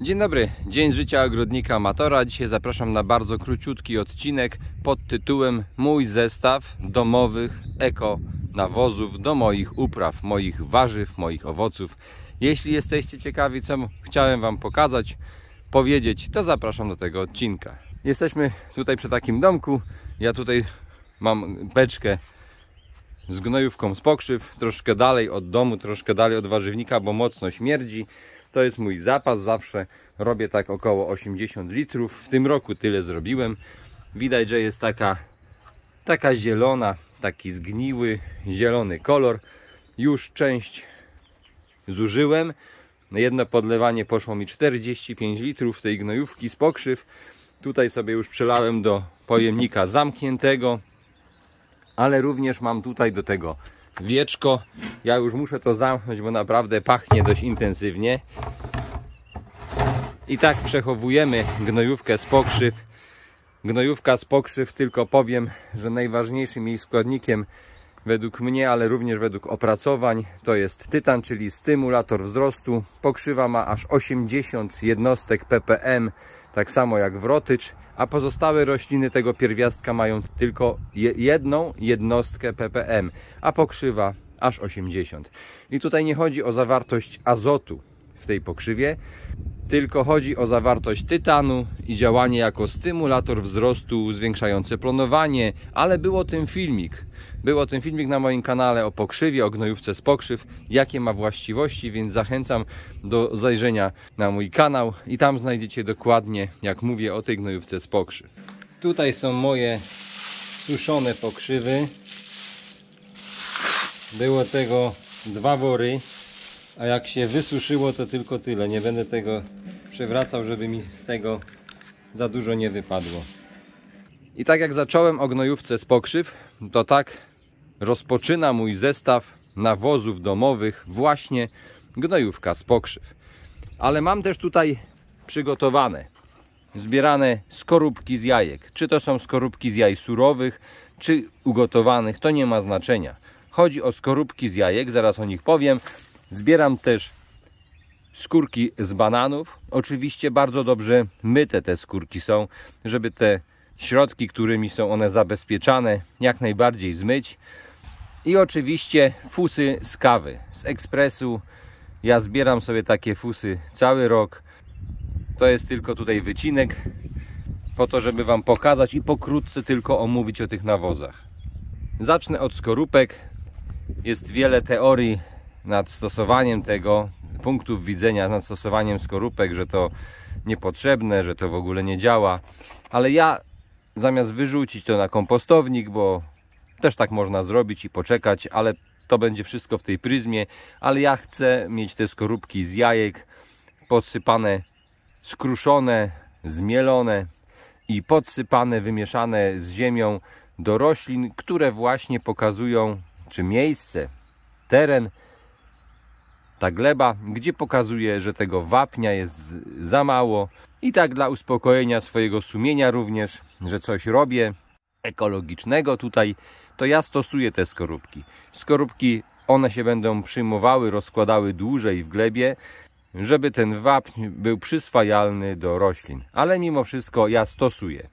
Dzień dobry, dzień życia ogrodnika amatora. Dzisiaj zapraszam na bardzo króciutki odcinek pod tytułem Mój zestaw domowych eko nawozów do moich upraw, moich warzyw, moich owoców. Jeśli jesteście ciekawi, co chciałem Wam pokazać, powiedzieć, to zapraszam do tego odcinka. Jesteśmy tutaj przy takim domku. Ja tutaj mam beczkę z gnojówką z pokrzyw, troszkę dalej od domu, troszkę dalej od warzywnika, bo mocno śmierdzi. To jest mój zapas, zawsze robię tak około 80 litrów. W tym roku tyle zrobiłem. Widać, że jest taka zielona, taki zgniły, zielony kolor. Już część zużyłem. Na jedno podlewanie poszło mi 45 litrów tej gnojówki z pokrzyw. Tutaj sobie już przelałem do pojemnika zamkniętego, ale również mam tutaj do tego wieczko. Ja już muszę to zamknąć, bo naprawdę pachnie dość intensywnie. I tak przechowujemy gnojówkę z pokrzyw. Gnojówka z pokrzyw, tylko powiem, że najważniejszym jej składnikiem według mnie, ale również według opracowań, to jest tytan, czyli stymulator wzrostu. Pokrzywa ma aż 80 jednostek ppm, tak samo jak wrotycz, a pozostałe rośliny tego pierwiastka mają tylko jedną jednostkę ppm, a pokrzywa aż 80. I tutaj nie chodzi o zawartość azotu w tej pokrzywie, tylko chodzi o zawartość tytanu i działanie jako stymulator wzrostu zwiększające plonowanie, ale był o tym filmik. Był o tym filmik na moim kanale o pokrzywie, o gnojówce z pokrzyw, jakie ma właściwości, więc zachęcam do zajrzenia na mój kanał i tam znajdziecie dokładnie, jak mówię o tej gnojówce z pokrzyw. Tutaj są moje suszone pokrzywy. Było tego 2 wory, a jak się wysuszyło, to tylko tyle. Nie będę tego przewracał, żeby mi z tego za dużo nie wypadło. I tak jak zacząłem o gnojówce z pokrzyw, to tak rozpoczyna mój zestaw nawozów domowych właśnie gnojówka z pokrzyw. Ale mam też tutaj przygotowane, zbierane skorupki z jajek. Czy to są skorupki z jaj surowych, czy ugotowanych, to nie ma znaczenia. Chodzi o skorupki z jajek, zaraz o nich powiem. Zbieram też skórki z bananów. Oczywiście bardzo dobrze myte te skórki są, żeby te środki, którymi są one zabezpieczane, jak najbardziej zmyć. I oczywiście fusy z kawy, z ekspresu. Ja zbieram sobie takie fusy cały rok. To jest tylko tutaj wycinek po to, żeby Wam pokazać i pokrótce tylko omówić o tych nawozach. Zacznę od skorupek. Jest wiele teorii nad stosowaniem tego, punktów widzenia nad stosowaniem skorupek, że to niepotrzebne, że to w ogóle nie działa. Ale ja zamiast wyrzucić to na kompostownik, bo też tak można zrobić i poczekać, ale to będzie wszystko w tej pryzmie, ale ja chcę mieć te skorupki z jajek podsypane, skruszone, zmielone i podsypane, wymieszane z ziemią do roślin, które właśnie pokazują, czy miejsce, teren, ta gleba, gdzie pokazuje, że tego wapnia jest za mało. I tak dla uspokojenia swojego sumienia również, że coś robię ekologicznego tutaj, to ja stosuję te skorupki. Skorupki, one się będą przyjmowały, rozkładały dłużej w glebie, żeby ten wapń był przyswajalny do roślin. Ale mimo wszystko ja stosuję.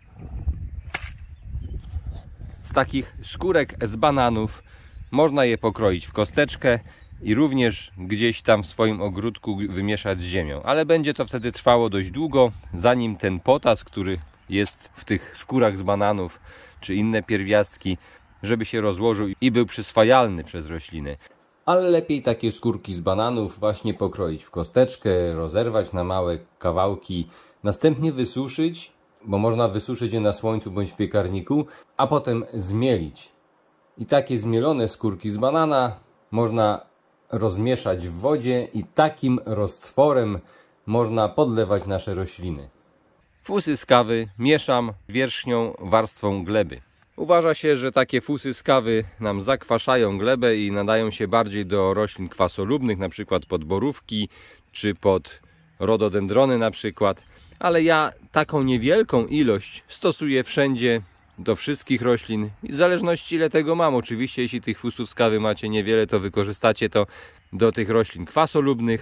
Z takich skórek z bananów można je pokroić w kosteczkę i również gdzieś tam w swoim ogródku wymieszać z ziemią. Ale będzie to wtedy trwało dość długo, zanim ten potas, który jest w tych skórach z bananów, czy inne pierwiastki, żeby się rozłożył i był przyswajalny przez rośliny. Ale lepiej takie skórki z bananów właśnie pokroić w kosteczkę, rozerwać na małe kawałki, następnie wysuszyć, bo można wysuszyć je na słońcu bądź w piekarniku, a potem zmielić. I takie zmielone skórki z banana można rozmieszać w wodzie i takim roztworem można podlewać nasze rośliny. Fusy z kawy mieszam wierzchnią warstwą gleby. Uważa się, że takie fusy z kawy nam zakwaszają glebę i nadają się bardziej do roślin kwasolubnych, na przykład pod borówki czy pod rododendrony na przykład. Ale ja taką niewielką ilość stosuję wszędzie, do wszystkich roślin, w zależności ile tego mam. Oczywiście jeśli tych fusów z kawy macie niewiele, to wykorzystacie to do tych roślin kwasolubnych,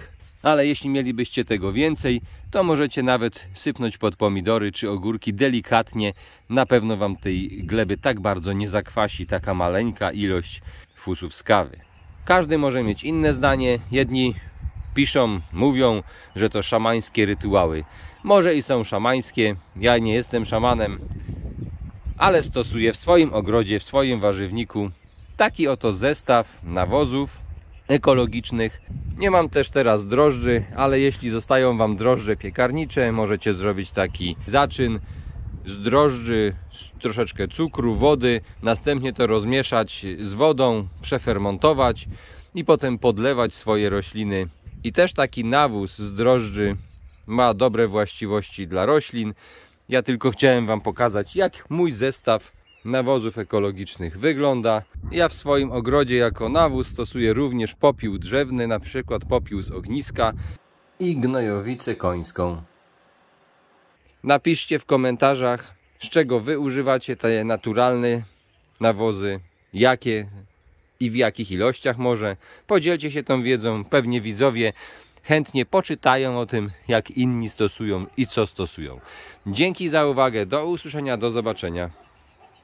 ale jeśli mielibyście tego więcej, to możecie nawet sypnąć pod pomidory czy ogórki delikatnie. Na pewno wam tej gleby tak bardzo nie zakwasi taka maleńka ilość fusów z kawy. Każdy może mieć inne zdanie. Jedni piszą, mówią, że to szamańskie rytuały. Może i są szamańskie, ja nie jestem szamanem, ale stosuję w swoim ogrodzie, w swoim warzywniku taki oto zestaw nawozów ekologicznych. Nie mam też teraz drożdży, ale jeśli zostają wam drożdże piekarnicze, możecie zrobić taki zaczyn z drożdży, troszeczkę cukru, wody, następnie to rozmieszać z wodą, przefermentować i potem podlewać swoje rośliny. I też taki nawóz z drożdży ma dobre właściwości dla roślin. Ja tylko chciałem wam pokazać, jak mój zestaw nawozów ekologicznych wygląda. Ja w swoim ogrodzie jako nawóz stosuję również popiół drzewny, na przykład popiół z ogniska i gnojowicę końską. Napiszcie w komentarzach, z czego wy używacie te naturalne nawozy, jakie i w jakich ilościach może. Podzielcie się tą wiedzą, pewnie widzowie chętnie poczytają o tym, jak inni stosują i co stosują. Dzięki za uwagę, do usłyszenia, do zobaczenia.